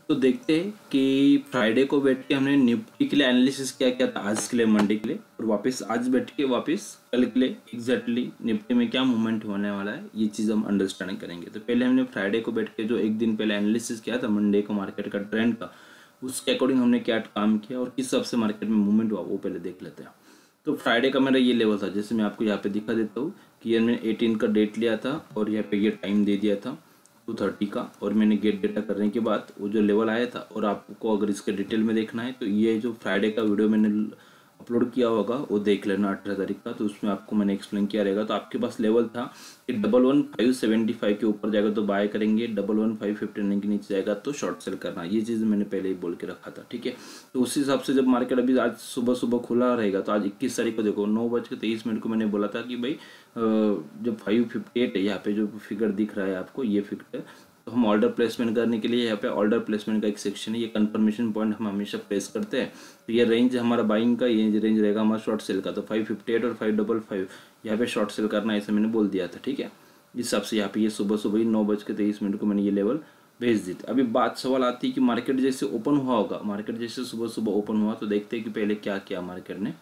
तो देखते हैं कि फ्राइडे को बैठ के हमने निफ्टी के लिए एनालिसिस क्या किया था आज के लिए, मंडे के लिए, और वापस आज बैठ के वापस कल के लिए एग्जैक्टली निफ्टी में क्या मूवमेंट होने वाला है ये चीज़ हम अंडरस्टैंड करेंगे। तो पहले हमने फ्राइडे को बैठ के जो एक दिन पहले एनालिसिस किया था मंडे को मार्केट का ट्रेंड का, उसके अकॉर्डिंग हमने क्या काम किया और किस हिसाब से मार्केट में मूवमेंट हुआ वो पहले देख लेते हैं। तो फ्राइडे का मेरा ये लेवल था, जैसे मैं आपको यहाँ पे दिखा देता हूँ कि ये मैंने 18 का डेट लिया था और यहाँ पे ये टाइम दे दिया था 2:30 का, और मैंने गेट डेटा करने के बाद वो जो लेवल आया था, और आपको अगर इसके डिटेल में देखना है तो ये जो फ्राइडे का वीडियो मैंने अपलोड किया होगा वो देख लेना 18 तारीख का, तो उसमें आपको मैंने एक्सप्लेन किया रहेगा। तो आपके पास लेवल था कि 11575 के ऊपर जाएगा तो बाय करेंगे, 11559 के नीचे जाएगा तो शॉर्ट सेल करना, ये चीज़ मैंने पहले ही बोल के रखा था, ठीक है। तो उस हिसाब से जब मार्केट अभी आज सुबह सुबह खुला रहेगा, तो आज 21 तारीख को देखो 9:23 को मैंने बोला था कि भाई जब 558 है यहाँ पे जो फिगर दिख रहा है आपको, ये फिगर, तो हम ऑर्डर प्लेसमेंट करने के लिए यहाँ पे ऑर्डर प्लेसमेंट का एक सेक्शन है, ये कंफर्मेशन पॉइंट हम हमेशा प्लेस करते हैं। तो ये रेंज हमारा बाइंग का, ये रेंज रहेगा हमारा शॉर्ट सेल का। तो 558 और 555 यहाँ पे शॉर्ट सेल करना ऐसा मैंने बोल दिया था, ठीक है। इस हिसाब से यहाँ पे ये सुबह सुबह ही 9:23 को मैंने ये लेवल भेज दी थी। अभी बात सवाल आती है कि मार्केट जैसे ओपन हुआ होगा, मार्केट जैसे सुबह सुबह ओपन हुआ तो देखते हैं कि पहले क्या किया मार्केट ने।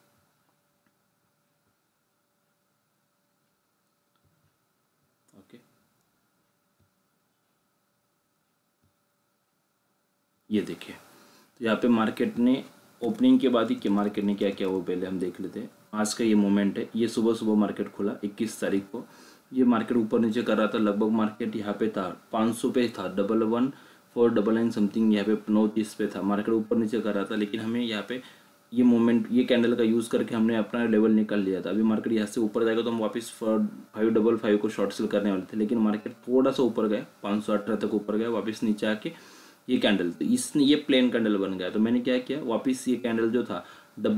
ये देखिए, तो यहाँ पे मार्केट ने ओपनिंग के बाद ही कि मार्केट ने क्या किया वो पहले हम देख लेते हैं। आज का ये मोमेंट है, ये सुबह सुबह मार्केट खुला 21 तारीख को, ये मार्केट ऊपर नीचे कर रहा था, लगभग मार्केट यहाँ पे था 500 पे था, 11499 समथिंग यहाँ पे 930 पे था, मार्केट ऊपर नीचे कर रहा था। लेकिन हमें यहाँ पे ये मोमेंट, ये कैंडल का यूज़ करके हमने अपना लेवल निकाल लिया था। अभी मार्केट यहाँ से ऊपर जाएगा तो हम वापस 555 को शॉर्ट सेल करने वाले थे, लेकिन मार्केट थोड़ा सा ऊपर गया, 518 तक ऊपर गया, वापस नीचे आके ये कैंडल, तो इसने ये प्लेन कैंडल बन गया। तो मैंने क्या किया, वापस ये कैंडल जो था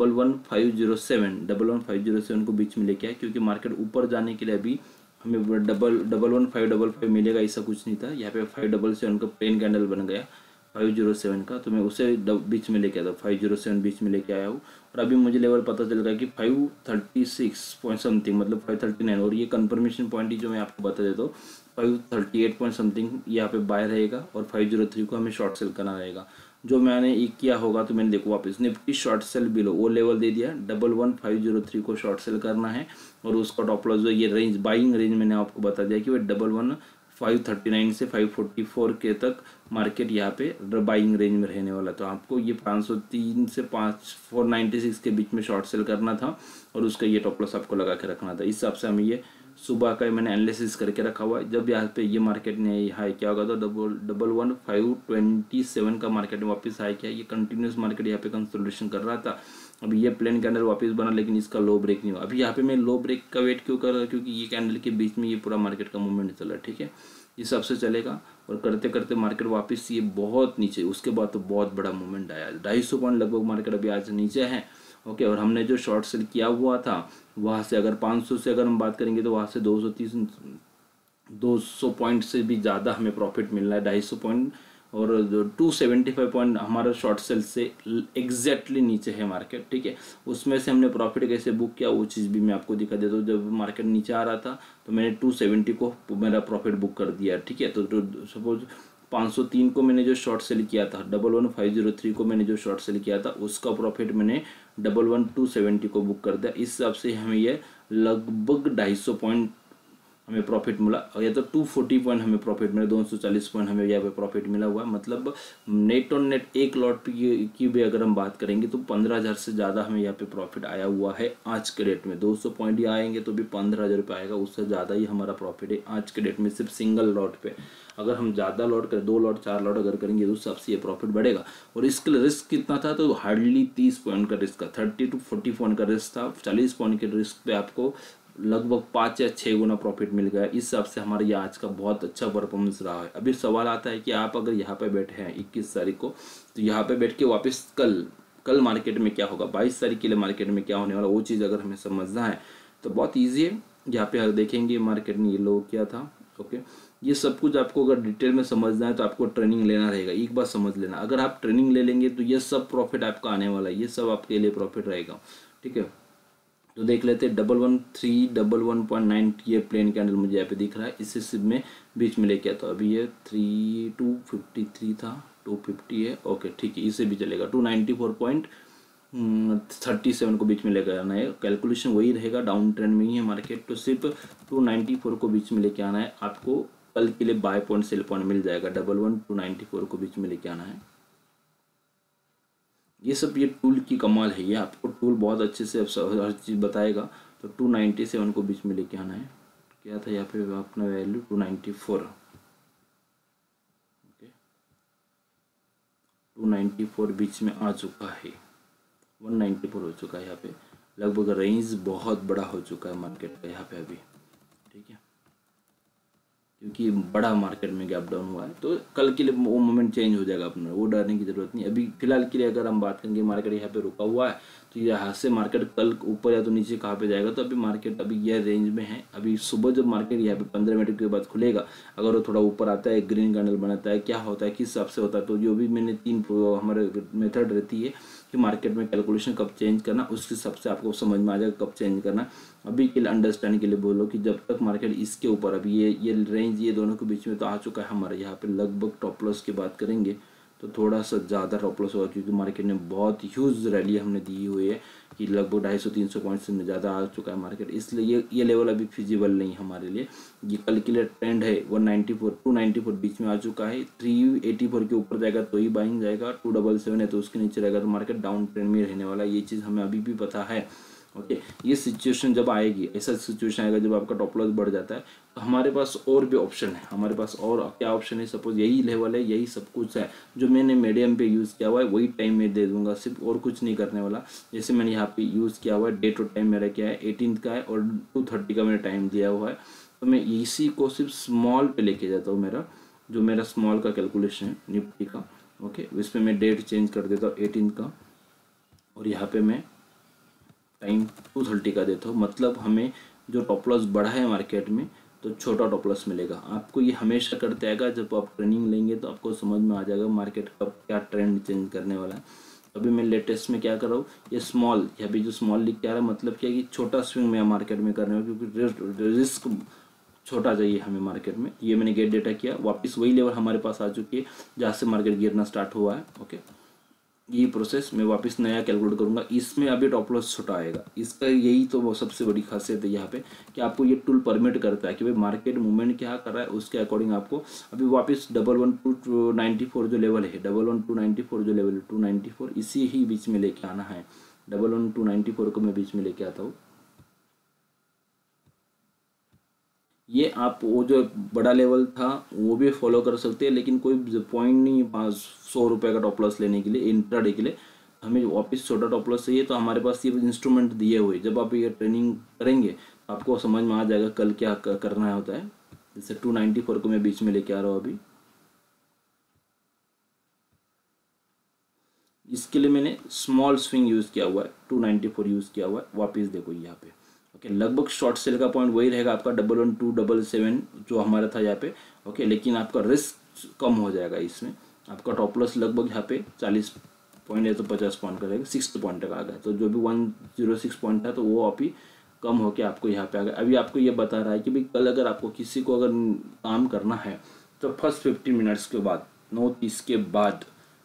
11507 को बीच में लेके आया, क्योंकि मार्केट ऊपर जाने के लिए अभी हमें 11555 मिलेगा, ऐसा कुछ नहीं था। यहाँ पे 577 का प्लेन कैंडल बन गया 507 का, तो मैं उसे बीच में लेके आया था, 507 बीच में लेके आया हूँ। और अभी मुझे लेवल पता चल रहा है कि 536 पॉइंट समथिंग, मतलब 539, और ये कंफर्मेशन पॉइंट ही जो मैं आपको बता देता हूँ 538 पॉइंट समथिंग यहाँ पे बाय रहेगा, और 503 को हमें शॉर्ट सेल करना रहेगा। जो मैंने एक किया होगा, तो मैंने देखो वापस निफ्टी शॉर्ट सेल बिलो वो लेवल दे दिया, 11503 को शॉर्ट सेल करना है, और उसका टॉप लॉस जो ये रेंज बाइंग रेंज मैंने आपको बता दिया कि वो 11539 से 544 के तक मार्केट यहाँ पे बाइंग रेंज में रहने वाला। तो आपको ये 503 से 496 के बीच में शॉर्ट सेल करना था, और उसका ये टॉप लॉस आपको लगा के रखना था। इस हिसाब से हमें ये सुबह का मैंने एनालिसिस करके रखा हुआ है। जब यहाँ पे ये मार्केट ने हाई क्या होगा तो 11527 का मार्केट ने वापस हाई किया। ये कंटिन्यूस मार्केट यहाँ पे कंसोलिडेशन कर रहा था। अभी ये प्लेन कैंडल वापस बना, लेकिन इसका लो ब्रेक नहीं हुआ। अभी यहाँ पे मैं लो ब्रेक का वेट क्यों कर रहा हूँ, क्योंकि ये कैंडल के बीच में ये पूरा मार्केट का मूवमेंट चल रहा है, ठीक है। इस हिसाब से चलेगा, और करते करते मार्केट वापस ये बहुत नीचे, उसके बाद तो बहुत बड़ा मूवमेंट आया, 250 पॉइंट लगभग मार्केट अभी आज नीचे है, ओके। और हमने जो शॉर्ट सेल किया हुआ था वहाँ से अगर 500 से अगर हम बात करेंगे तो वहाँ से 200 पॉइंट से भी ज़्यादा हमें प्रॉफिट मिल रहा है, 250 पॉइंट, और 275 पॉइंट हमारा शॉर्ट सेल से एग्जैक्टली नीचे है मार्केट, ठीक है। उसमें से हमने प्रॉफिट कैसे बुक किया वो चीज़ भी मैं आपको दिखा देता हूँ। जब मार्केट नीचे आ रहा था तो मैंने 270 को मेरा प्रॉफिट बुक कर दिया, ठीक है। तो सपोज 503 को मैंने जो शॉर्ट सेल किया था, 11503 को मैंने जो शॉर्ट सेल किया था, उसका प्रॉफिट मैंने 11270 को बुक कर दिया। इस हिसाब से हमें ये लगभग 250 पॉइंट हमें प्रॉफिट मिला, या तो 240 पॉइंट हमें प्रॉफिट मिला, 240 पॉइंट हमें यहाँ पे प्रॉफिट मिला हुआ है। मतलब नेट ऑन नेट एक लॉट की भी अगर हम बात करेंगे तो 15,000 से ज़्यादा हमें यहाँ पे प्रॉफिट आया हुआ है आज के डेट में। 200 पॉइंट ही आएंगे तो भी 15,000 रुपये आएगा, उससे ज़्यादा ही हमारा प्रॉफिट है आज के डेट में सिर्फ सिंगल लॉट पे। अगर हम ज़्यादा लॉट करें, 2 लॉट 4 लॉट अगर करेंगे तो सबसे ये प्रॉफिट बढ़ेगा। और इसके रिस्क कितना था, तो हार्डली 30 पॉइंट का रिस्क था, 30 to 40 पॉइंट का रिस्क था। 40 पॉइंट के रिस्क पे आपको लगभग 5 या 6 गुना प्रॉफिट मिल गया। इस हिसाब से हमारा ये आज का बहुत अच्छा परफॉर्मेंस रहा है। अभी सवाल आता है कि आप अगर यहाँ पे बैठे हैं 21 तारीख को, तो यहाँ पे बैठ के वापस कल मार्केट में क्या होगा, 22 तारीख के लिए मार्केट में क्या होने वाला, वो चीज़ अगर हमें समझना है तो बहुत ईजी है। यहाँ पे देखेंगे मार्केट ने ये लो किया था, ओके। ये सब कुछ आपको अगर डिटेल में समझना है तो आपको ट्रेनिंग लेना रहेगा। एक बात समझ लेना, अगर आप ट्रेनिंग ले लेंगे तो ये सब प्रॉफिट आपका आने वाला है, ये सब आपके लिए प्रॉफिट रहेगा, ठीक है। तो देख लेते हैं 11311.9 ये प्लेन कैंडल मुझे यहाँ पे दिख रहा है, इससे सिर्फ में बीच में लेके आता। अभी ये 3253 था, 250 है, ओके ठीक है, इसे भी चलेगा। 294.37 को बीच में लेकर आना है, कैलकुलेशन वही रहेगा, डाउन ट्रेंड में ही है मार्केट, तो सिर्फ 294 को बीच में लेके आना है आपको। कल के लिए बाय पॉइंट सेल पॉइंट मिल जाएगा, 294 को बीच में लेके आना है। ये सब ये टूल की कमाल है, ये आपको टूल बहुत अच्छे से हर चीज़ बताएगा। तो 297 को बीच में लेके आना है। क्या था यहाँ पे अपना वैल्यू 294, ओके 294 बीच में आ चुका है, 194 हो चुका है यहाँ पे, लगभग रेंज बहुत बड़ा हो चुका है मार्केट का यहाँ पे अभी, ठीक है, क्योंकि बड़ा मार्केट में गैप डाउन हुआ है। तो कल के लिए वो मोमेंट चेंज हो जाएगा अपना, वो डरने की जरूरत नहीं। अभी फिलहाल के लिए अगर हम बात करेंगे मार्केट यहाँ पे रुका हुआ है, तो यहाँ से मार्केट कल ऊपर या तो नीचे कहाँ पे जाएगा, तो अभी मार्केट अभी यह रेंज में है। अभी सुबह जब मार्केट यहाँ पे 15 मिनट के बाद खुलेगा, अगर वो थोड़ा ऊपर आता है, ग्रीन कैंडल बनाता है, क्या होता है, किस हिसाब से होता है, तो जो भी मैंने 3 हमारे मेथड रहती है कि मार्केट में कैलकुलेशन कब चेंज करना, उसके हिसाब से आपको समझ में आ जाएगा कब चेंज करना। अभी के लिए अंडरस्टैंड के लिए बोलो कि जब तक मार्केट इसके ऊपर, अभी ये रेंज ये दोनों के बीच में तो आ चुका है हमारे यहाँ पे, लगभग टॉप लॉस की बात करेंगे तो थोड़ा सा ज़्यादा टॉप लॉस होगा, क्योंकि मार्केट ने बहुत ह्यूज रैली हमने दी हुई है कि लगभग 250-300 पॉइंट से ज़्यादा आ चुका है मार्केट, इसलिए ये लेवल अभी फिजिबल नहीं हमारे लिए। ये कल के लिए ट्रेंड है 194 294 बीच में आ चुका है, 384 के ऊपर जाएगा तो ही बाइंग जाएगा, 277 है तो उसके नीचे रहेगा तो मार्केट डाउन ट्रेंड में रहने वाला है, ये चीज़ हमें अभी भी पता है। ओके ये सिचुएशन जब आएगी, ऐसा सिचुएशन आएगा जब आपका टॉप लॉस बढ़ जाता है, तो हमारे पास और भी ऑप्शन है, हमारे पास और क्या ऑप्शन है, सपोज यही लेवल है, यही सब कुछ है जो मैंने मीडियम पे यूज़ किया हुआ है, वही टाइम में दे दूंगा, सिर्फ और कुछ नहीं करने वाला। जैसे मैंने यहाँ पे यूज़ किया हुआ है, डेट और टाइम मेरा क्या है 18 का है और 2:30 का मैंने टाइम दिया हुआ है, तो मैं इसी को सिर्फ स्मॉल पे लेके जाता हूँ। मेरा स्मॉल का कैलकुलेशन है निफ्टी का, ओके इसमें मैं डेट चेंज कर देता हूँ 18 का, और यहाँ पे मैं टाइम 2:30 का देता हूँ। मतलब हमें जो टॉप लॉस बढ़ा है मार्केट में, तो छोटा टॉप लॉस मिलेगा आपको। ये हमेशा करते आएगा, जब आप ट्रेनिंग लेंगे तो आपको समझ में आ जाएगा मार्केट कब क्या ट्रेंड चेंज करने वाला है। अभी मैं लेटेस्ट में क्या कर रहा हूँ, ये स्मॉल, अभी जो स्मॉल लिख के आ रहा है, मतलब क्या है कि छोटा स्विंग में मार्केट में करने वाला, क्योंकि रिस्क छोटा चाहिए हमें मार्केट में। ये मैंने गेट डेटा किया, वापस वही लेवल हमारे पास आ चुकी है जहाँ से मार्केट गिरना स्टार्ट हुआ है। ओके ये प्रोसेस मैं वापस नया कैलकुलेट करूंगा, इसमें अभी टॉप लॉस छोटा आएगा। इसका यही तो वो सबसे बड़ी खासियत है यहाँ पे कि आपको ये टूल परमिट करता है कि भाई मार्केट मूवमेंट क्या कर रहा है, उसके अकॉर्डिंग आपको अभी वापस 11294 जो लेवल है, 11294 जो लेवल है 294, इसी ही बीच में लेके आना है। 11294 को मैं बीच में लेके आता हूँ। ये आप वो जो बड़ा लेवल था वो भी फॉलो कर सकते हैं, लेकिन कोई पॉइंट नहीं 100 रुपये का टॉप लॉस लेने के लिए इंट्राडे के लिए। हमें वापस छोटा टॉप लॉस चाहिए, तो हमारे पास ये इंस्ट्रूमेंट दिए हुए, जब आप ये ट्रेनिंग करेंगे तो आपको समझ में आ जाएगा कल क्या करना होता है। जैसे 294 को मैं बीच में लेके आ रहा हूँ अभी, इसके लिए मैंने स्मॉल स्विंग यूज़ किया हुआ है, 294 यूज़ किया हुआ है। वापस देखो यहाँ पे ओके लगभग शॉर्ट सेल का पॉइंट वही रहेगा आपका 11277 जो हमारा था यहाँ पे। ओके लेकिन आपका रिस्क कम हो जाएगा, इसमें आपका टॉप लॉस लगभग यहाँ पे 40 पॉइंट है तो 50 पॉइंट का रहेगा, 60 पॉइंट तक आ गया। तो जो भी 106 पॉइंट था तो वो अभी कम होके आपको यहाँ पे आ गया। अभी आपको ये बता रहा है कि भाई कल अगर आपको किसी को अगर काम करना है तो फर्स्ट 15 मिनट्स के बाद 9:30 के बाद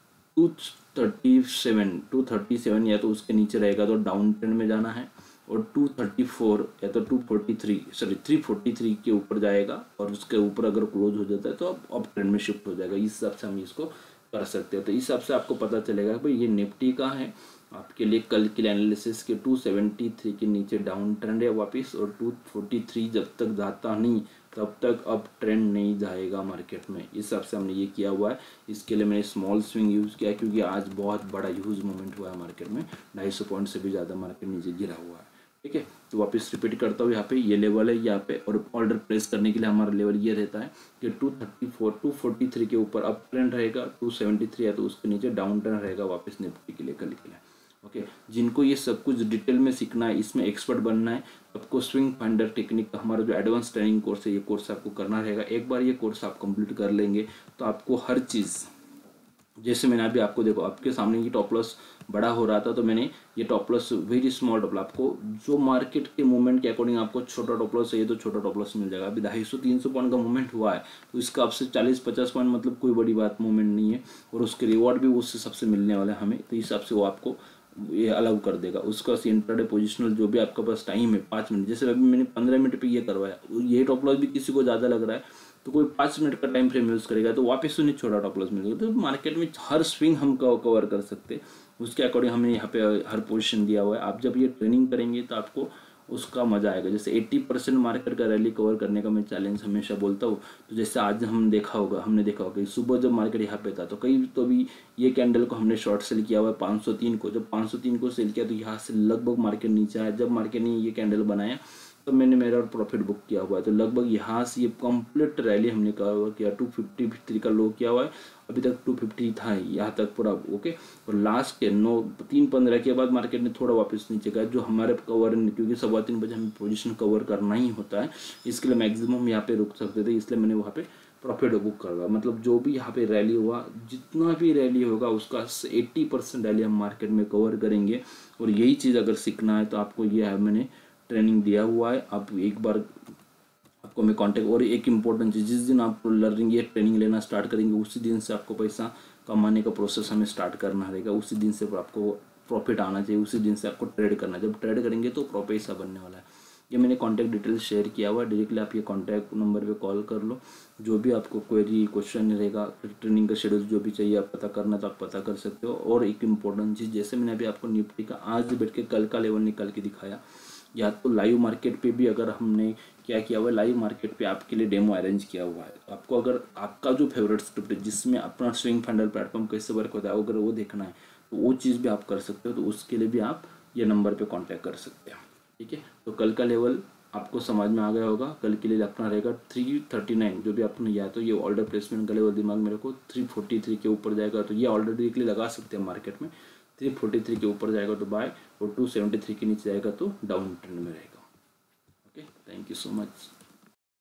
237 या तो उसके नीचे रहेगा तो डाउन ट्रेंड में जाना है, और 234 या तो 343 के ऊपर जाएगा और उसके ऊपर अगर क्लोज हो जाता है तो अब ट्रेंड में शिफ्ट हो जाएगा। इस हिसाब से हम इसको कर सकते हैं। तो इस हिसाब से आपको पता चलेगा भाई ये निफ्टी का है आपके लिए कल के लिए एनालिसिस के 273 के नीचे डाउन ट्रेंड है वापस, और 243 जब तक जाता नहीं तब तक अब ट्रेंड नहीं जाएगा मार्केट में। इस हिसाब से हमने ये किया हुआ है। इसके लिए मैंने स्मॉल स्विंग यूज़ किया क्योंकि आज बहुत बड़ा ह्यूज मूवमेंट हुआ है मार्केट में, 250 पॉइंट से भी ज़्यादा मार्केट नीचे गिरा हुआ है। ठीक है तो वापस रिपीट करता हूँ, यहाँ पे ये लेवल है यहाँ पे, और ऑर्डर प्लेस करने के लिए हमारा लेवल ये रहता है कि 243 के ऊपर अप ट्रेंड रहेगा, 273 है तो उसके नीचे डाउन ट्रेंड रहेगा वापस निफ्टी के लिए कल के लिए। ओके जिनको ये सब कुछ डिटेल में सीखना है, इसमें एक्सपर्ट बनना है, आपको स्विंग फाइंडर टेक्निक का हमारा जो एडवांस ट्रेनिंग कोर्स है ये कोर्स आपको करना रहेगा। एक बार ये कोर्स आप कंप्लीट कर लेंगे तो आपको हर चीज़ जैसे मैंने अभी आपको देखो आपके सामने ये टॉप लॉस बड़ा हो रहा था, तो मैंने ये stop loss very small stop loss, आपको जो मार्केट के मूवमेंट के अकॉर्डिंग आपको छोटा टॉप लॉस चाहिए तो छोटा टॉप लॉस मिल जाएगा। अभी 250-300 पॉइंट का मूवमेंट हुआ है, तो इसका आपसे 40-50 पॉइंट मतलब कोई बड़ी बात मूवमेंट नहीं है, और उसके रिवॉर्ड भी उस हिसाब से मिलने वाला है हमें, तो इस हिसाब से वो आपको ये अलाउ कर देगा। उसका इंट्राडे पोजिशनल जो भी आपके पास टाइम है 5 मिनट, जैसे अभी मैंने 15 मिनट पे ये करवाया, ये टॉप लॉस भी किसी को ज़्यादा लग रहा है तो कोई 5 मिनट का टाइम फ्रेम यूज़ करेगा तो वापस उन्हें छोटा टॉप लॉस मिलेगा। तो मार्केट में हर स्विंग हम कवर कर सकते हैं, उसके अकॉर्डिंग हमने यहाँ पे हर पोजीशन दिया हुआ है। आप जब ये ट्रेनिंग करेंगे तो आपको उसका मजा आएगा। जैसे 80% मार्केट का रैली कवर करने का मैं चैलेंज हमेशा बोलता हूँ। तो जैसे आज हमने देखा होगा कि सुबह जब मार्केट यहाँ पे था तो कई तो भी ये कैंडल को हमने शॉर्ट सेल किया हुआ है 503 को। जब 503 को सेल किया तो यहाँ से लगभग मार्केट नीचे आया। जब मार्केट ने ये कैंडल बनाया तो मैंने मेरा प्रॉफिट बुक किया हुआ है। तो लगभग यहाँ से ये कंप्लीट रैली हमने कवर किया, 253 का लो किया हुआ है, अभी तक 250 था यहाँ तक पूरा ओके। और लास्ट के 3:15 के बाद मार्केट ने थोड़ा वापस नीचे गया, जो हमारे कवर, क्योंकि 3:15 बजे हमें पोजीशन कवर करना ही होता है, इसके लिए मैक्सिमम यहाँ पे रुक सकते थे, इसलिए मैंने वहाँ पे प्रॉफिट बुक करवा। मतलब जो भी यहाँ पे रैली हुआ, जितना भी रैली होगा उसका 80% रैली हम मार्केट में कवर करेंगे। और यही चीज़ अगर सीखना है तो आपको ये है, मैंने ट्रेनिंग दिया हुआ है। आप एक बार आपको मैं कांटेक्ट, और एक इम्पोर्टेंट चीज़, जिस दिन आप लर्निंग ये ट्रेनिंग लेना स्टार्ट करेंगे उसी दिन से आपको पैसा कमाने का प्रोसेस हमें स्टार्ट करना रहेगा। उसी दिन से आपको प्रॉफिट आना चाहिए, उसी दिन से आपको ट्रेड करना है। जब ट्रेड करेंगे तो पैसा बनने वाला है। ये मैंने कांटेक्ट डिटेल्स शेयर किया हुआ है, डायरेक्टली आप ये कांटेक्ट नंबर पे कॉल कर लो। जो भी आपको क्वेरी क्वेश्चन रहेगा, ट्रेनिंग का शेड्यूल जो भी चाहिए आप पता करना तो आप पता कर सकते हो। और एक इम्पोर्टेंट चीज़, जैसे मैंने अभी आपको निफ्टी का आज बैठ के कल का लेवल निकाल के दिखाया, या तो लाइव मार्केट पे भी अगर हमने क्या किया हुआ है, लाइव मार्केट पे आपके लिए डेमो अरेंज किया हुआ है। आपको अगर आपका जो फेवरेट स्क्रिप्ट है जिसमें अपना स्विंग फंडल प्लेटफॉर्म कैसे वर्क होता है, अगर वो देखना है तो वो चीज़ भी आप कर सकते हो। तो उसके लिए भी आप ये नंबर पे कांटेक्ट कर सकते हैं, ठीक है। तो कल का लेवल आपको समझ में आ गया होगा। कल के लिए अपना रहेगा 339, जो भी आपने, या तो ये ऑर्डर प्लेसमेंट का लेवल दिमाग में रखो, 343 के ऊपर जाएगा तो ये ऑर्डर डायरेक्टली लगा सकते हैं मार्केट में। 343 के ऊपर जाएगा तो बाय, और 273 के नीचे जाएगा तो डाउन ट्रेंड में रहेगा। Okay, thank you so much.